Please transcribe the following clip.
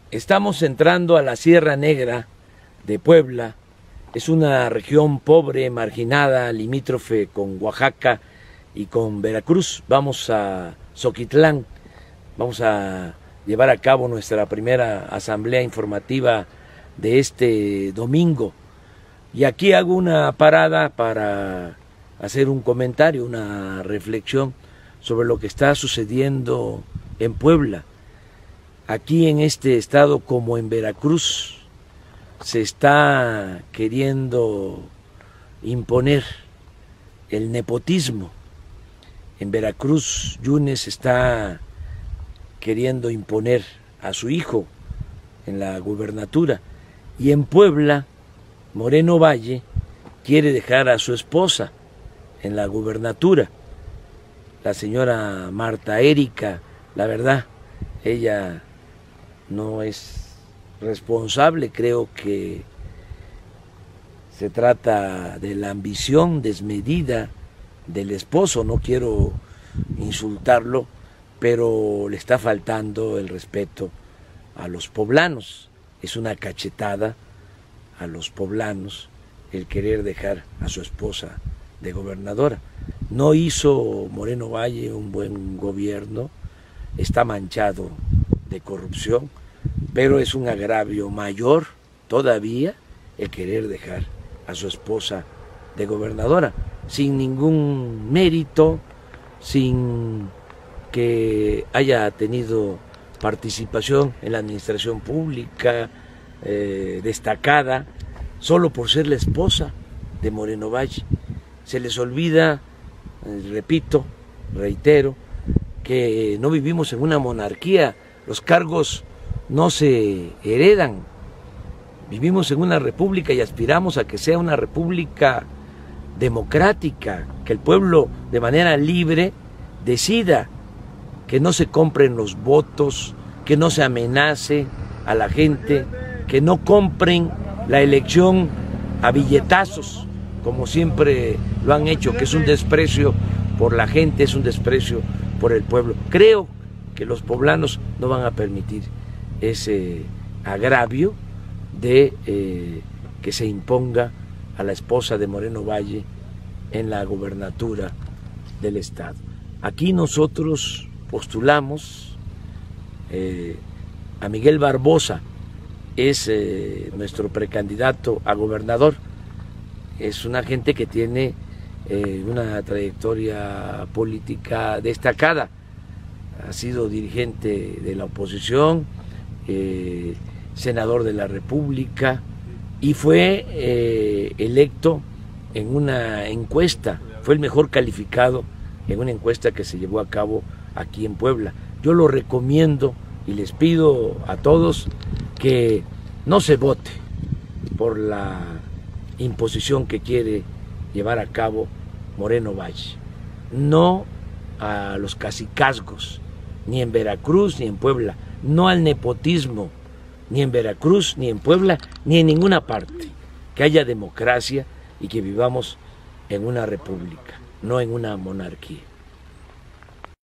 Estamos entrando a la Sierra Negra de Puebla. Es una región pobre, marginada, limítrofe con Oaxaca y con Veracruz. Vamos a Zoquitlán, vamos a llevar a cabo nuestra primera asamblea informativa de este domingo. Y aquí hago una parada para hacer un comentario, una reflexión sobre lo que está sucediendo en Puebla. Aquí en este estado, como en Veracruz, se está queriendo imponer el nepotismo. En Veracruz, Yunes está queriendo imponer a su hijo en la gubernatura. Y en Puebla, Moreno Valle quiere dejar a su esposa en la gubernatura. La señora Marta Erika, la verdad, ella no es responsable, creo que se trata de la ambición desmedida del esposo, no quiero insultarlo, pero le está faltando el respeto a los poblanos, es una cachetada a los poblanos el querer dejar a su esposa de gobernadora. No hizo Moreno Valle un buen gobierno, está manchado de corrupción, pero es un agravio mayor todavía el querer dejar a su esposa de gobernadora, sin ningún mérito, sin que haya tenido participación en la administración pública destacada, solo por ser la esposa de Moreno Valle. Se les olvida, repito, reitero, que no vivimos en una monarquía, los cargos no se heredan, vivimos en una república y aspiramos a que sea una república democrática, que el pueblo de manera libre decida, que no se compren los votos, que no se amenace a la gente, que no compren la elección a billetazos, como siempre lo han hecho, que es un desprecio por la gente, es un desprecio por el pueblo. Creo que los poblanos no van a permitir ese agravio de que se imponga a la esposa de Moreno Valle en la gubernatura del estado. Aquí nosotros postulamos a Miguel Barbosa, es nuestro precandidato a gobernador. Es una gente que tiene una trayectoria política destacada, ha sido dirigente de la oposición, senador de la República y fue electo en una encuesta, fue el mejor calificado en una encuesta que se llevó a cabo aquí en Puebla. Yo lo recomiendo y les pido a todos que no se vote por la imposición que quiere llevar a cabo Moreno Valle, no a los cacicazgos, ni en Veracruz ni en Puebla, no al nepotismo, ni en Veracruz ni en Puebla, ni en ninguna parte, que haya democracia y que vivamos en una república, no en una monarquía.